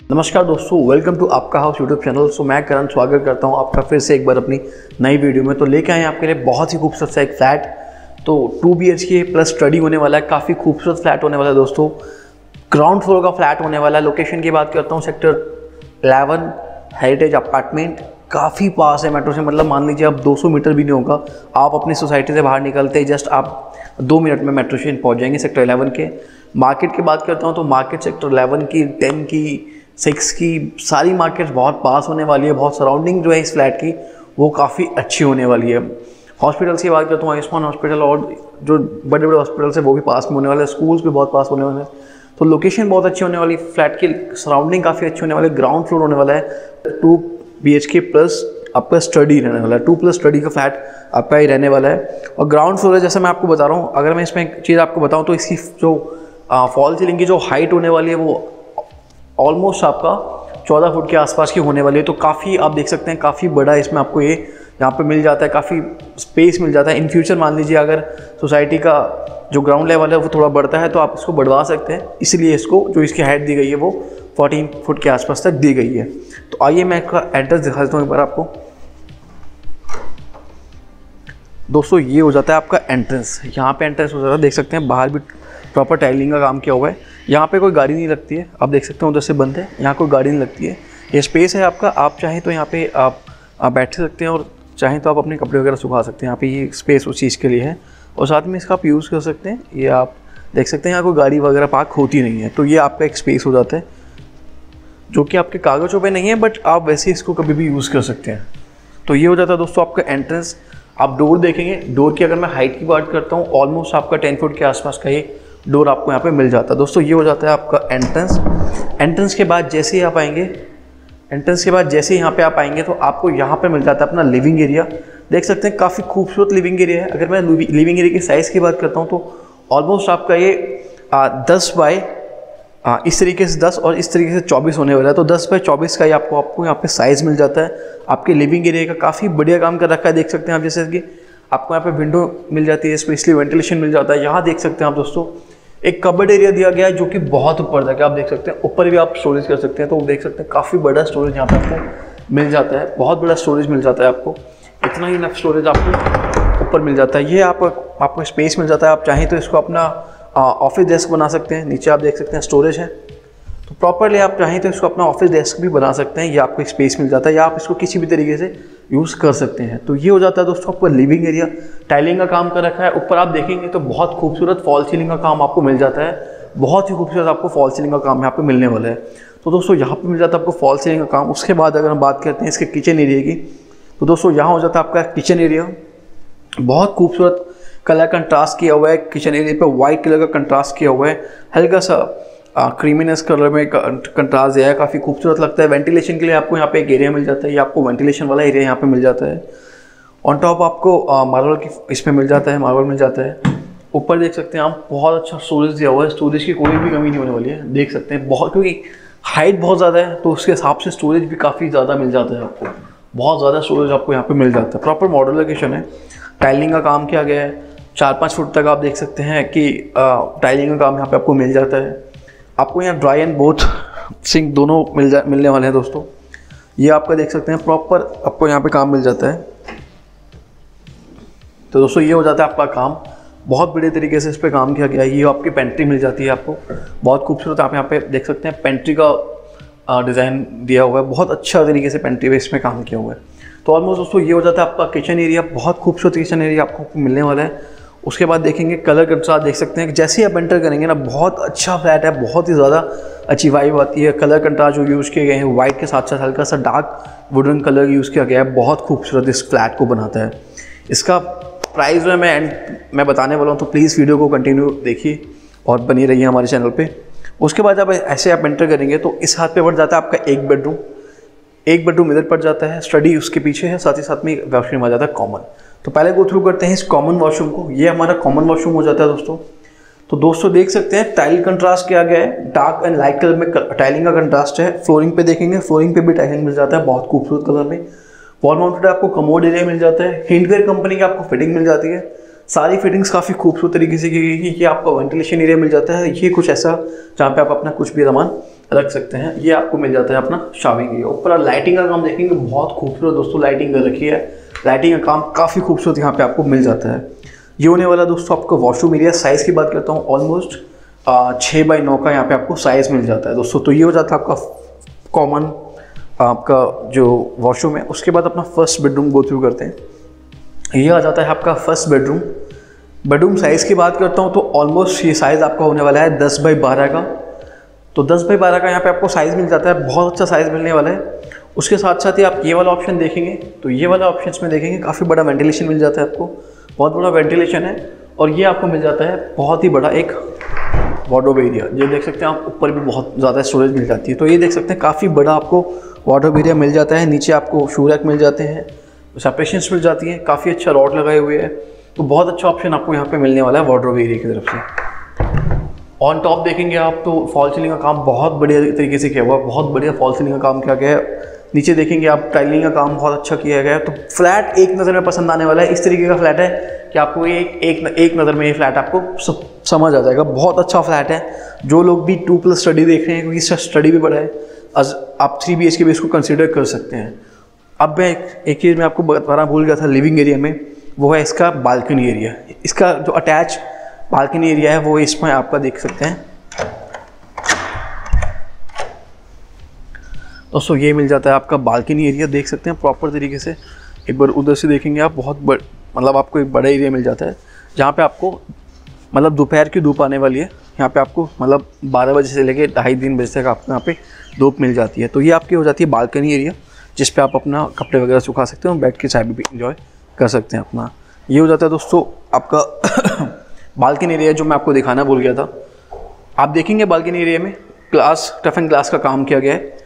नमस्कार दोस्तों, welcome to आपका हाउस यूट्यूब चैनल। मैं करण स्वागत करता हूं आपका फिर से एक बार अपनी नई वीडियो में। तो लेके आए आपके लिए बहुत ही खूबसूरत सा एक फ्लैट। तो 2 BHK प्लस स्टडी होने वाला है, काफ़ी खूबसूरत फ्लैट होने वाला है दोस्तों। ग्राउंड फ्लोर का फ्लैट होने वाला है। लोकेशन की बात करता हूँ, सेक्टर 11 हेरिटेज अपार्टमेंट, काफ़ी पास है मेट्रो से। मतलब मान लीजिए आप 200 मीटर भी नहीं होगा, आप अपनी सोसाइटी से बाहर निकलते जस्ट आप 2 मिनट में मेट्रो स्टेशन पहुँच जाएंगे सेक्टर 11 के। मार्केट की बात करता हूँ तो मार्केट सेक्टर 11 की, 10 की, 6 की सारी मार्केट्स बहुत पास होने वाली है। बहुत सराउंडिंग जो है इस फ्लैट की वो काफ़ी अच्छी होने वाली है। हॉस्पिटल्स की बात करता हूँ, आयुष्मान हॉस्पिटल और जो बड़े बड़े हॉस्पिटल्स है वो भी पास में होने वाले हैं। स्कूल्स भी बहुत पास होने वाले हैं। तो लोकेशन बहुत अच्छी होने वाली, फ्लैट की सराउंडिंग काफ़ी अच्छी होने वाली। ग्राउंड फ्लोर होने वाला है। 2 BHK प्लस आपका स्टडी रहने वाला है। 2 प्लस स्टडी का फ्लैट आपका ही रहने वाला है। और ग्राउंड फ्लोर है, जैसे मैं आपको बता रहा हूँ। अगर मैं इसमें एक चीज़ आपको बताऊँ तो इसकी जो फॉल सीलिंग की जो हाइट होने वाली है वो ऑलमोस्ट आपका 14 फुट के आसपास की होने वाली है। तो काफ़ी आप देख सकते हैं, काफ़ी बड़ा इसमें आपको ये यहाँ पे मिल जाता है, काफ़ी स्पेस मिल जाता है। इन फ्यूचर मान लीजिए अगर सोसाइटी का जो ग्राउंड लेवल है वो थोड़ा बढ़ता है तो आप इसको बढ़वा सकते हैं। इसलिए इसको जो इसकी हाइट दी गई है वो 14 फुट के आसपास तक दी गई है। तो आइए मैं इसका एड्रेस दिखा देता हूँ एक बार आपको। दोस्तों ये हो जाता है आपका एंट्रेंस। यहाँ पे एंट्रेंस हो जाता है, देख सकते हैं बाहर भी प्रॉपर टाइलिंग का काम किया हुआ है। यहाँ पे कोई गाड़ी नहीं लगती है, आप देख सकते हैं उधर से बंद है, यहाँ कोई गाड़ी नहीं लगती है। ये स्पेस है आपका, आप चाहें तो यहाँ पे आप बैठ सकते हैं और चाहें तो आप अपने कपड़े वगैरह सुखा सकते हैं। यहाँ पे ये स्पेस उस चीज़ के लिए है और साथ में इसका आप यूज़ कर सकते हैं। ये आप देख सकते हैं यहाँ कोई गाड़ी वगैरह पार्क होती नहीं है। तो ये आपका एक स्पेस हो जाता है जो कि आपके कागज़ों पर नहीं है, बट आप वैसे इसको कभी भी यूज़ कर सकते हैं। तो ये हो जाता है दोस्तों आपका एंट्रेंस। आप डोर देखेंगे, डोर की अगर मैं हाइट की बात करता हूँ ऑलमोस्ट आपका 10 फुट के आसपास का ये डोर आपको यहाँ पे मिल जाता है। दोस्तों ये हो जाता है आपका एंट्रेंस। एंट्रेंस के बाद जैसे ही आप आएंगे, यहाँ पे आप आएंगे तो आपको यहाँ पे मिल जाता है अपना लिविंग एरिया। देख सकते हैं काफ़ी खूबसूरत लिविंग एरिया है। अगर मैं लिविंग एरिया की साइज़ की बात करता हूँ तो ऑलमोस्ट आपका ये 10 बाय इस तरीके से 10 और इस तरीके से 24 होने वाला है। तो 10 बाय 24 का ही आपको यहाँ पे साइज़ मिल जाता है। आपके लिविंग एरिया का काफ़ी बढ़िया काम कर रखा है। देख सकते हैं आप, जैसे कि आपको यहाँ पे विंडो मिल जाती है, स्पेशली वेंटिलेशन मिल जाता है। यहाँ देख सकते हैं आप दोस्तों एक कबर्ड एरिया दिया गया है जो कि बहुत ऊपर तक है। आप देख सकते हैं ऊपर भी आप स्टोरेज कर सकते हैं। तो देख सकते हैं काफ़ी बड़ा स्टोरेज यहाँ पे आपको मिल जाता है, बहुत बड़ा स्टोरेज मिल जाता है आपको। इतना ही इनफ स्टोरेज आपको ऊपर मिल जाता है। ये आपको स्पेस मिल जाता है। आप चाहें तो इसको अपना ऑफिस डेस्क बना सकते हैं। नीचे आप देख सकते हैं स्टोरेज है, तो प्रॉपरली आप चाहें तो इसको अपना ऑफिस डेस्क भी बना सकते हैं। ये आपको एक स्पेस मिल जाता है या आप इसको किसी भी तरीके से यूज़ कर सकते हैं। तो ये हो जाता है दोस्तों आपका लिविंग एरिया। टाइलिंग का काम कर रखा है। ऊपर आप देखेंगे तो बहुत खूबसूरत फॉल सीलिंग का काम आपको मिल जाता है। बहुत ही खूबसूरत आपको फॉल सीलिंग का काम यहाँ पे मिलने वाला है। तो दोस्तों यहाँ पे मिल जाता है आपको फॉल सीलिंग का काम। उसके बाद अगर हम बात करते हैं इसके किचन एरिया की, तो दोस्तों यहाँ हो जाता है आपका किचन एरिया। बहुत खूबसूरत कलर कंट्रास्ट किया हुआ है। किचन एरिया पे वाइट कलर का कंट्रास्ट किया हुआ है, हल्का सा क्रीमीनेस कलर में कंट्रास्ट दिया है, काफ़ी खूबसूरत लगता है। वेंटिलेशन के लिए आपको यहाँ पे एक एरिया मिल जाता है। ये आपको वेंटिलेशन वाला एरिया यहाँ पे मिल जाता है। ऑन टॉप आपको मार्बल की इसमें मिल जाता है, मार्बल मिल जाता है। ऊपर देख सकते हैं आप बहुत अच्छा स्टोरेज दिया हुआ है। स्टोरेज की कोई भी कमी नहीं होने वाली है। देख सकते हैं बहुत, क्योंकि हाइट बहुत ज़्यादा है तो उसके हिसाब से स्टोरेज भी काफ़ी ज़्यादा मिल जाता है आपको। बहुत ज़्यादा स्टोरेज आपको यहाँ पर मिल जाता है। प्रॉपर मॉडल लोकेशन है। टाइलिंग का काम किया गया है। 4-5 फुट तक आप देख सकते हैं कि टाइलिंग का काम यहाँ पे आपको मिल जाता है। आपको यहाँ ड्राई एंड बोथ सिंक दोनों मिलने वाले हैं दोस्तों। ये आपका देख सकते हैं प्रॉपर आपको यहाँ पे काम मिल जाता है। तो दोस्तों ये हो जाता है आपका काम। बहुत बड़े तरीके से इस पर काम किया गया है। ये आपकी पेंट्री मिल जाती है आपको, बहुत खूबसूरत। आप यहाँ पे देख सकते हैं पेंट्री का डिज़ाइन दिया हुआ है। बहुत अच्छा तरीके से पेंट्री पे इसमें काम किया हुआ है। तो ऑलमोस्ट दोस्तों ये हो जाता है आपका किचन एरिया। बहुत खूबसूरत किचन एरिया आपको मिलने वाला है। उसके बाद देखेंगे कलर कंट्रास्ट। देख सकते हैं कि जैसे ही आप एंटर करेंगे ना, बहुत अच्छा फ्लैट है, बहुत ही ज़्यादा अच्छी वाइब आती है। कलर कंट्रास्ट जो यूज़ किए गए हैं वाइट के साथ साथ हल्का सा डार्क वुडन कलर यूज़ किया गया है, बहुत खूबसूरत इस फ्लैट को बनाता है। इसका प्राइस जो है मैं बताने वाला हूँ, तो प्लीज़ वीडियो को कंटिन्यू देखिए और बनी रहिए हमारे चैनल पर। उसके बाद जब ऐसे आप एंटर करेंगे तो इस हाथ पे पड़ जाता है आपका एक बेडरूम इधर पड़ जाता है। स्टडी उसके पीछे है, साथ ही साथ में वॉशरूम आ जाता है कॉमन। तो पहले गो थ्रू करते हैं इस कॉमन वॉशरूम को। ये हमारा कॉमन वॉशरूम हो जाता है दोस्तों। तो दोस्तों देख सकते हैं टाइल कंट्रास्ट किया गया है। डार्क एंड लाइट कलर में टाइलिंग का कंट्रास्ट है। फ्लोरिंग पे देखेंगे, फ्लोरिंग पे भी टाइलिंग मिल जाता है बहुत खूबसूरत कलर में। वॉल माउंटेड आपको कमोड एरिया मिल जाता है। हिंडवेयर कंपनी की आपको फिटिंग मिल जाती है। सारी फिटिंग्स काफ़ी खूबसूरत तरीके से की गई है। ये आपको वेंटिलेशन एरिया मिल जाता है। ये कुछ ऐसा जहाँ पे आप अपना कुछ भी सामान रख सकते हैं। ये आपको मिल जाता है अपना शाविंग एरिया। ऊपर लाइटिंग का काम देखेंगे, बहुत खूबसूरत दोस्तों लाइटिंग कर रखी है। लाइटिंग का काम काफ़ी खूबसूरत यहाँ पे आपको मिल जाता है। ये होने वाला दोस्तों आपका वॉशरूम एरिया। साइज़ की बात करता हूँ, ऑलमोस्ट 6x9 का यहाँ पे आपको साइज़ मिल जाता है दोस्तों। तो ये हो जाता है आपका कॉमन आपका जो वॉशरूम है। उसके बाद अपना फर्स्ट बेडरूम गो थ्रू करते हैं। ये आ जाता है आपका फर्स्ट बेडरूम। बेडरूम साइज़ की बात करता हूँ तो ऑलमोस्ट ये साइज़ आपका होने वाला है 10x12 का। तो 10x12 का यहाँ पे आपको साइज़ मिल जाता है, बहुत अच्छा साइज़ मिलने वाला है। उसके साथ साथ ही आप ये वाला ऑप्शन देखेंगे तो ये वाला ऑप्शन में देखेंगे काफ़ी बड़ा वेंटिलेशन मिल जाता है आपको, बहुत बड़ा वेंटिलेशन है। और ये आपको मिल जाता है बहुत ही बड़ा एक वार्डरोब एरिया। ये देख सकते हैं आप, ऊपर भी बहुत ज़्यादा स्टोरेज मिल जाती है। तो ये देख सकते हैं काफ़ी बड़ा आपको वार्डरोब एरिया मिल जाता है। नीचे आपको शू रैक मिल जाते हैं, सेपरेशंस मिल जाती हैं, काफ़ी अच्छा रॉड लगाए हुए हैं। तो बहुत अच्छा ऑप्शन आपको यहाँ पे मिलने वाला है वार्डरोब एरिया की तरफ से। ऑन टॉप देखेंगे आप तो फॉल सीलिंग का काम बहुत बढ़िया तरीके से किया हुआ है, बहुत बढ़िया फॉल सीलिंग का काम किया गया है। नीचे देखेंगे आप टाइलिंग का काम बहुत अच्छा किया गया है। तो फ्लैट एक नज़र में पसंद आने वाला है। इस तरीके का फ्लैट है कि आपको ये एक नज़र में ये फ्लैट आपको समझ आ जाएगा। बहुत अच्छा फ्लैट है। जो लोग भी 2+ स्टडी देख रहे हैं, क्योंकि इसका स्टडी भी बड़ा है, आप 3 BHK भी इसको कंसिडर कर सकते हैं। अब मैं एक चीज़ मैं आपको बताना भूल गया था लिविंग एरिया में, वो है इसका बालकनी एरिया। इसका जो अटैच बालकनी एरिया है वो इसमें आपका देख सकते हैं दोस्तों। ये मिल जाता है आपका बालकनी एरिया, देख सकते हैं प्रॉपर तरीके से। एक बार उधर से देखेंगे आप, बहुत मतलब आपको एक बड़ा एरिया मिल जाता है जहाँ पे आपको मतलब दोपहर की धूप आने वाली है। यहाँ पे आपको मतलब 12 बजे से लेके 2:30-3 बजे तक आपको यहाँ पे धूप मिल जाती है। तो ये आपकी हो जाती है बालकनी एरिया, जिस पे आप अपना कपड़े वगैरह सुखा सकते हो, बैठ के चाय भी इंजॉय कर सकते हैं अपना। ये हो जाता है दोस्तों आपका बालकनी एरिया जो मैं आपको दिखाना भूल गया था। आप देखेंगे बालकनी एरिया में ग्लास, टफ एंड ग्लास का काम किया गया है।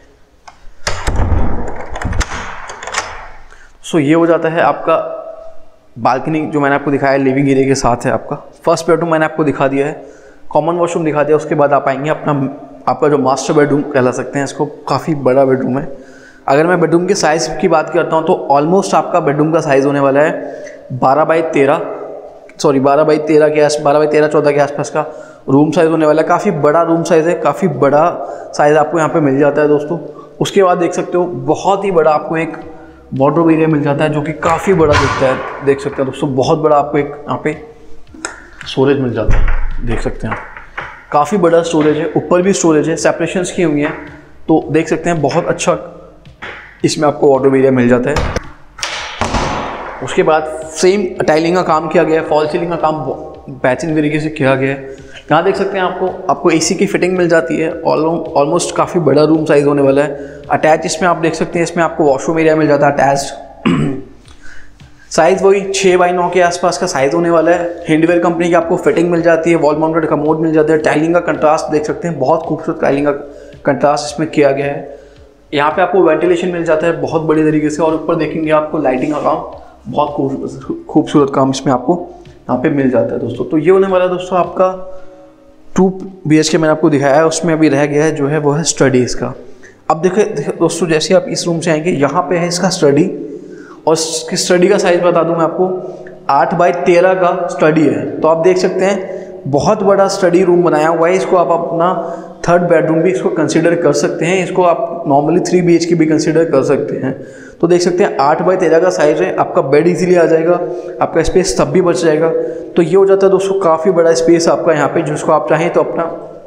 सो ये हो जाता है आपका बालकनी जो मैंने आपको दिखाया लिविंग एरिया के साथ है। आपका फर्स्ट बेडरूम मैंने आपको दिखा दिया है, कॉमन वॉशरूम दिखा दिया। उसके बाद आप आएंगे आपका जो मास्टर बेडरूम कहला सकते हैं इसको, काफ़ी बड़ा बेडरूम है। अगर मैं बेडरूम के साइज़ की बात करता हूँ तो ऑलमोस्ट आपका बेडरूम का साइज़ होने वाला है 12x13 के आस 12x13-14 के आसपास का रूम साइज़ होने वाला है। काफ़ी बड़ा रूम साइज़ है, काफ़ी बड़ा साइज़ आपको यहाँ पे मिल जाता है दोस्तों। उसके बाद देख सकते हो बहुत ही बड़ा आपको एक वार्डरोब एरिया मिल जाता है जो कि काफ़ी बड़ा दिखता है। देख सकते हैं दोस्तों, बहुत बड़ा आपको एक यहाँ पे स्टोरेज मिल जाता है, देख सकते हैं आप, काफ़ी बड़ा स्टोरेज है। ऊपर भी स्टोरेज है, सेपरेशंस की हुई हैं। तो देख सकते हैं बहुत अच्छा इसमें आपको वार्डरोब एरिया मिल जाता है। उसके बाद सेम टाइलिंग का काम किया गया है, फॉल सीलिंग का काम बेहतरीन तरीके से किया गया है। यहाँ देख सकते हैं आपको AC की फिटिंग मिल जाती है। ऑलमोस्ट काफ़ी बड़ा रूम साइज़ होने वाला है। अटैच इसमें आप देख सकते हैं, इसमें आपको वॉशरूम एरिया मिल जाता है अटैच्ड। साइज़ वही 6x9 के आसपास का साइज़ होने वाला है। हैंडवेयर कंपनी की आपको फिटिंग मिल जाती है, वॉल माउंटेड कमोड मिल जाता है। टाइलिंग का कंट्रास्ट देख सकते हैं, बहुत खूबसूरत टाइलिंग का कंट्रास्ट इसमें किया गया है। यहाँ पे आपको वेंटिलेशन मिल जाता है बहुत बड़ी तरीके से। और ऊपर देखेंगे आपको लाइटिंग का काम, बहुत खूबसूरत काम इसमें आपको यहाँ पे मिल जाता है दोस्तों। तो ये होने वाला है दोस्तों आपका 2 BHK मैंने आपको दिखाया है। उसमें अभी रह गया है जो है वो है स्टडी इसका। अब देखिए दोस्तों, जैसे आप इस रूम से आएंगे यहाँ पे है इसका स्टडी, और इसकी स्टडी का साइज़ बता दूँ मैं आपको 8x13 का स्टडी है। तो आप देख सकते हैं बहुत बड़ा स्टडी रूम बनाया हुआ है। इसको आप अपना 3rd बेडरूम भी इसको कंसिडर कर सकते हैं। इसको आप नॉर्मली 3 BHK भी कंसिडर कर सकते हैं। तो देख सकते हैं 8x13 का साइज़ है। आपका बेड इजीली आ जाएगा, आपका स्पेस तब भी बच जाएगा। तो ये हो जाता है दोस्तों काफ़ी बड़ा स्पेस आपका यहाँ पे, जिसको आप चाहें तो अपना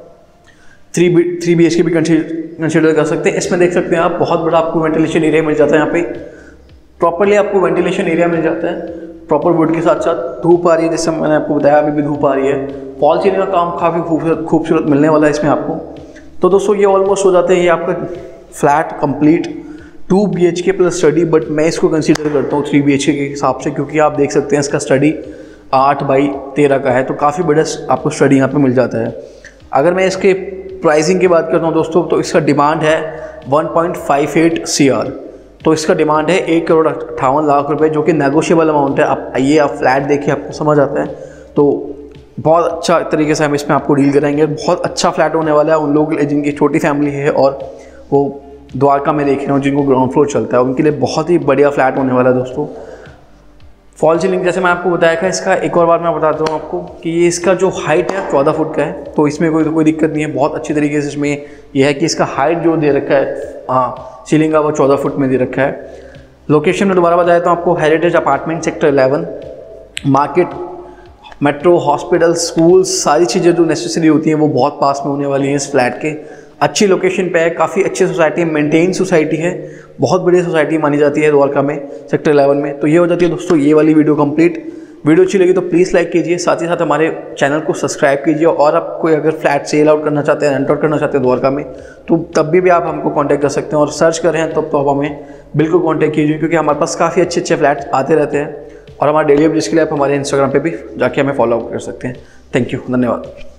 3 BHK भी कंसिडर कर सकते हैं। इसमें देख सकते हैं आप बहुत बड़ा आपको वेंटिलेशन एरिया मिल जाता है। यहाँ पे प्रॉपरली आपको वेंटिलेशन एरिया मिल जाता है प्रॉपर वुड के साथ साथ। धूप आ रही है, जैसे मैंने आपको बताया अभी भी धूप आ रही है। फॉल सीलिंग का काम काफ़ी खूबसूरत मिलने वाला है इसमें आपको। तो दोस्तों ये ऑलमोस्ट हो जाते हैं ये आपका flat complete 2 BHK plus study. But मैं इसको कंसीडर करता हूँ 3 BHK के हिसाब से, क्योंकि आप देख सकते हैं इसका स्टडी 8x13 का है। तो काफ़ी बड़ा आपको स्टडी यहाँ पे मिल जाता है। अगर मैं इसके प्राइसिंग की बात करता हूँ दोस्तों, तो इसका डिमांड है 1.58 CR। तो इसका डिमांड है 1,58,00,000 रुपये, जो कि नेगोशिएबल अमाउंट है। आप आइए, आप फ्लैट देखिए, आपको समझ आता है। तो बहुत अच्छा तरीके से हम इसमें आपको डील कराएंगे। बहुत अच्छा फ्लैट होने वाला है उन लोगों के लिए जिनकी छोटी फैमिली है और वो द्वारका में देख रहे हो, जिनको ग्राउंड फ्लोर चलता है, उनके लिए बहुत ही बढ़िया फ्लैट होने वाला है दोस्तों। फॉल सीलिंग जैसे मैं आपको बताया था, इसका एक और बार मैं बताता हूँ आपको कि ये इसका जो हाइट है 14 फुट का है, तो इसमें कोई दिक्कत नहीं है। बहुत अच्छी तरीके से इसमें ये है कि इसका हाइट जो दे रखा है, हाँ सीलिंग का, वो 14 फुट में दे रखा है। लोकेशन में दोबारा बताया तो आपको heritage apartment sector 11, market, metro, hospital, school, सारी चीज़ें जो नेसेसरी होती हैं वो बहुत पास में होने वाली हैं इस फ्लैट के। अच्छी लोकेशन पे है, काफ़ी अच्छी सोसाइटी है, मेंटेन सोसाइटी है, बहुत बड़ी सोसाइटी मानी जाती है द्वारका में सेक्टर 11 में। तो ये हो जाती है दोस्तों ये वाली वीडियो कंप्लीट। वीडियो अच्छी लगी तो प्लीज़ लाइक कीजिए, साथ ही साथ हमारे चैनल को सब्सक्राइब कीजिए। और आप कोई अगर फ्लैट सेल आउट करना चाहते हैं, रेंट आउट करना चाहते हैं द्वारका में, तो तब भी आप हमको कॉन्टैक्ट कर सकते हैं। और सर्च कर रहे हैं तब तो आप हमें बिल्कुल कॉन्टैक्ट कीजिए, क्योंकि हमारे पास काफ़ी अच्छे फ्लैट्स आते रहते हैं। और हमारे डेली अपडेट्स के लिए आप हमारे इंस्टाग्राम पे भी जाके हमें फॉलो अप कर सकते हैं। थैंक यू, धन्यवाद।